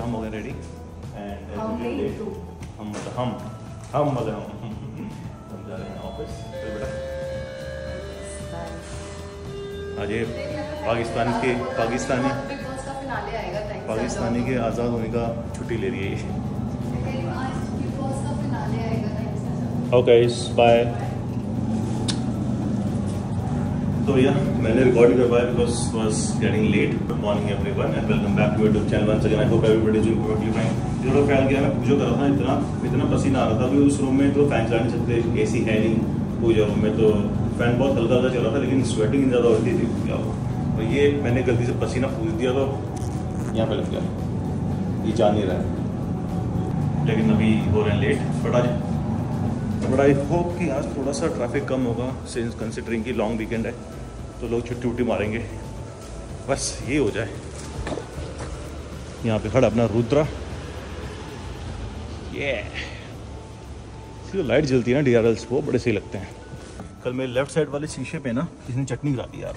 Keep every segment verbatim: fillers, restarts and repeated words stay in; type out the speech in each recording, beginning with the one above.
हम हो गए रेडी एंड हम मतलब हम हम मतलब हम हम जा रहे हैं ऑफिस। तो बेटा आज ये पाकिस्तान के पाकिस्तानी पाकिस्तानी के आज़ाद होने का छुट्टी ले रही है ये। Okay bye. तो भैया मैंने रिकॉर्ड नहीं कर पाया because was getting late. Good morning everyone and welcome back to YouTube channel once again. I hope everybody is doing perfectly fine. थोड़ा ख्याल किया मैं पूजा कर रहा था, इतना इतना पसीना आ रहा था कि उस रूम में तो फैन चला नहीं सकते, एसी है नहीं पूजा रूम में, तो फैन बहुत हल्का हल्का चल रहा था लेकिन स्वेटिंग ज़्यादा होती थी। क्या हुआ और ये मैंने गलती से पसीना पूछ दिया तो यहाँ पे लग गया, ये जा नहीं रहा है। लेकिन अभी हो रहे हैं लेट। बट आज बट आई होप कि आज थोड़ा सा ट्रैफिक कम होगा सिंस कंसिडरिंग कि लॉन्ग वीकेंड है तो लोग छुट्टी उट्टी मारेंगे, बस ये हो जाए। यहाँ पे खड़ा अपना रुद्रा, ये yeah. लाइट जलती है ना डी आर एल्स, वो बड़े सही लगते हैं। कल मेरे लेफ्ट साइड वाले शीशे पे ना किसी ने चटनी गिरा दी यार,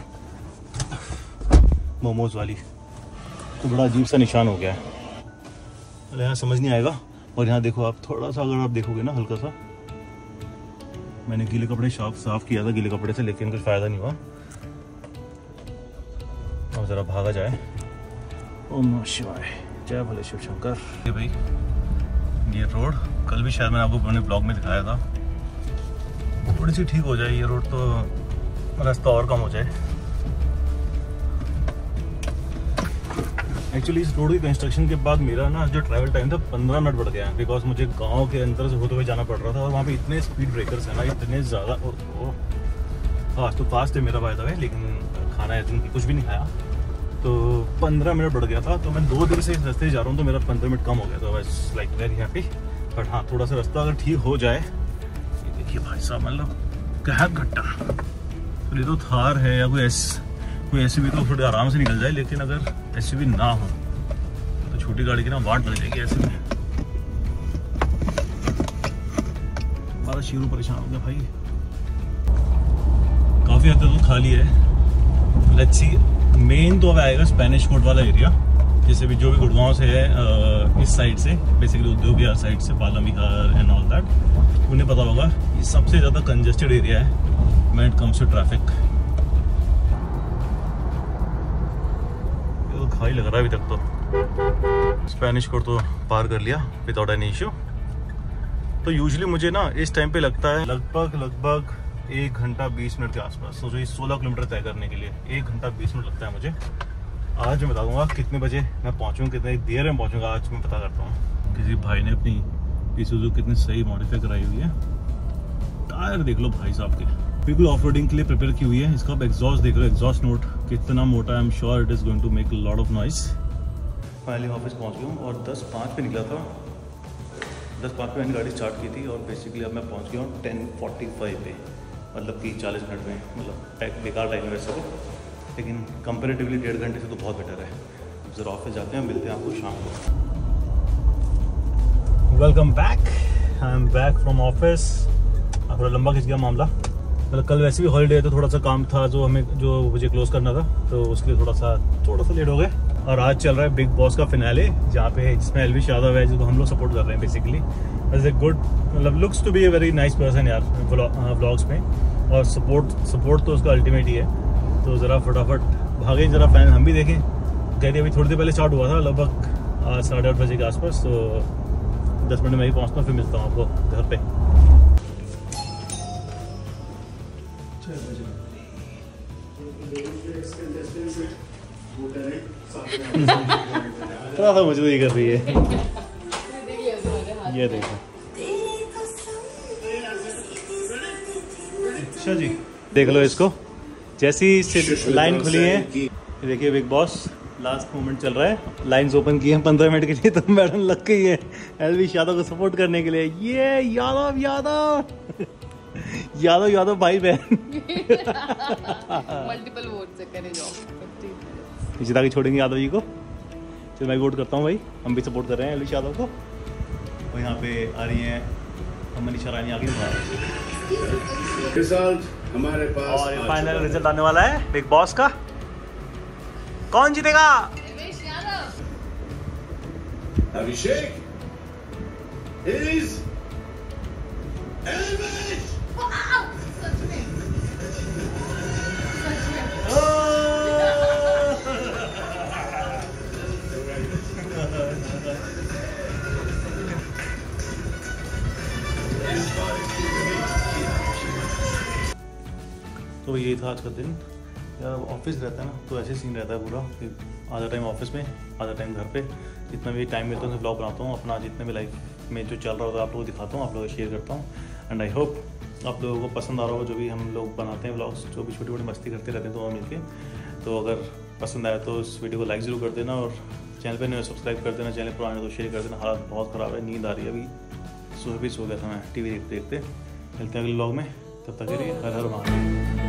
मोमोज वाली, तो बड़ा अजीब सा निशान हो गया है। अरे यहाँ समझ नहीं आएगा। और यहाँ देखो आप, थोड़ा सा अगर आप देखोगे ना हल्का सा, मैंने गीले कपड़े साफ साफ किया था गीले कपड़े से लेकिन कुछ फ़ायदा नहीं हुआ। और ज़रा भागा जाए। ओम नमः शिवाय, जय भोले शिव शंकर। ये भाई ये रोड कल भी शायद मैंने आपको अपने ब्लॉग में दिखाया था, थोड़ी सी ठीक हो जाए ये रोड तो रास्ता और कम हो जाए। एक्चुअली इस रोड की कंस्ट्रक्शन के बाद मेरा ना जो ट्रैवल टाइम था पंद्रह मिनट बढ़ गया है बिकॉज मुझे गांव के अंदर से होते हुए जाना पड़ रहा था और वहाँ पे इतने स्पीड ब्रेकर्स हैं ना, इतने ज़्यादा। फास्ट तो फास्ट है मेरा फायदा है लेकिन खाना है कुछ भी नहीं खाया तो पंद्रह मिनट बढ़ गया था। तो मैं दो दिन से इस रास्ते जा रहा हूँ तो मेरा पंद्रह मिनट कम हो गया था। बस लाइक वेरी हैप्पी। बट हाँ थोड़ा सा रास्ता अगर ठीक हो जाए, ये देखिए भाई साहब मतलब क्या घट्टा, तो ये तो थार है या कोई एस कोई ऐसी भी तो थोड़ी आराम से निकल जाए, लेकिन अगर ऐसी भी ना हो तो छोटी गाड़ी की ना वाट लग जाएगी ऐसे में। हमारा शीरू परेशान हो गया भाई, काफ़ी हद तक तो खाली है। लेट्स सी, मेन तो अब आएगा स्पेनिश कोर्ट वाला एरिया, जैसे भी जो भी गुड़गांव से है आ, इस साइड से बेसिकली उद्योग विहार साइड से Bala Vihar and all that, उन्हें पता होगा ये सबसे ज़्यादा कंजेस्टेड एरिया है when it comes to traffic. ये तो खाई लग रहा है अभी तक तो। स्पेनिश कोर्ट तो पार कर लिया विदाउट एनी इशू। तो यूजुअली मुझे ना इस टाइम पे लगता है लगभग लगभग एक घंटा बीस मिनट के आसपास। सोचो ये सोलह किलोमीटर तय करने के लिए एक घंटा बीस मिनट लगता है मुझे। आज मैं बता दूंगा कितने बजे मैं पहुंचूंगा, कितने देर में पहुंचूंगा, आज मैं पता करता हूँ। किसी भाई ने अपनी इसूज़ू कितनी सही मॉडिफाई कराई हुई है। टायर देख लो भाई साहब के, बिल्कुल ऑफ रोडिंग के लिए प्रिपेयर की हुई है। इसका आप एग्जॉस्ट देख लो, एग्जॉस्ट नोट कितना मोटा है। I am sure it is going to make lot of noise. Finally office पहुँच गया हूँ और दस पाँच पे निकला था। दस पाँच पे मैंने गाड़ी स्टार्ट की थी और बेसिकली अब मैं पहुँच गया हूँ टेन फोर्टी फाइव पे, मतलब तीस चालीस मिनट में। मतलब बेकार टाइम है वैसे तो, लेकिन कंपेरेटिवली डेढ़ घंटे से तो बहुत बेटर है। ज़रा ऑफिस जाते हैं, मिलते हैं आपको शाम को। Welcome back, I am back from office. थोड़ा लंबा खिंच गया मामला, मतलब कल वैसे भी हॉलीडे है तो थोड़ा सा काम था जो हमें जो मुझे क्लोज करना था, तो उसके लिए थोड़ा सा थोड़ा सा लेट हो गए। और आज चल रहा है बिग बॉस का फिनाले, जहाँ पे जिसमें एलविश यादव है, जिसको हम लोग सपोर्ट कर रहे हैं बेसिकली एज ए गुड, मतलब looks to be a very nice person यार व्लॉग्स में, और सपोर्ट सपोर्ट तो उसका अल्टीमेट ही है। तो ज़रा फटाफट भागें, ज़रा फैन हम भी देखें। कह रही अभी थोड़ी देर पहले स्टार्ट हुआ था लगभग आज साढ़े आठ बजे के आसपास, तो दस मिनट में ही पहुँचता हूँ, फिर मिलता हूँ आपको घर पे। थोड़ा सा मजबूरी कर रही है ये देखो। अच्छा जी देख लो इसको, जैसी लाइन खुली है देखिए बिग बॉस लास्ट मोमेंट चल रहा है। लाइंस ओपन की है पंद्रह मिनट के लिए, तो मैडम लग गई है एलविश यादव को सपोर्ट करने के लिए। ये यादव यादव यादव यादव भाई बहन मल्टीपल वोट से करे जॉब जिता के छोड़ेंगे यादव जी को। चलो मैं वोट करता हूँ भाई, हम भी सपोर्ट कर रहे हैं एलविश यादव को। और यहाँ पे आ रही हैं हम मनीषा रानी आगे रिजल्ट हमारे पास, और फाइनल रिजल्ट आने वाला है बिग बॉस का। कौन जीतेगा? Abhishek is Elvis. Wow! Such me. Such me. तो ये था आज का दिन यार। ऑफिस रहता है ना तो ऐसे सीन रहता है पूरा कि आधा टाइम ऑफिस में आधा टाइम घर पे। जितना भी टाइम मिलता है उसमें ब्लॉग बनाता हूँ अपना, जितने भी लाइफ में जो चल रहा होता है आप लोगों को दिखाता हूँ, आप लोगों को शेयर करता हूँ। एंड आई होप आप लोगों को पसंद आ रहा होगा जो भी हम लोग बनाते हैं ब्लॉग्स, जो भी छोटी छोटी मस्ती करते रहते हैं तो मिलके। तो अगर पसंद आया तो इस वीडियो को लाइक ज़रूर कर देना और चैनल पे नहीं सब्सक्राइब कर देना, चैनल पुराने तो शेयर कर देना। हालत बहुत ख़राब है, नींद आ रही है अभी, सुबह भी सो गया था मैं टी वी देखते देखते। मिलते हैं अगले ब्लॉग में, तब तक के लिए हर हर महादेव।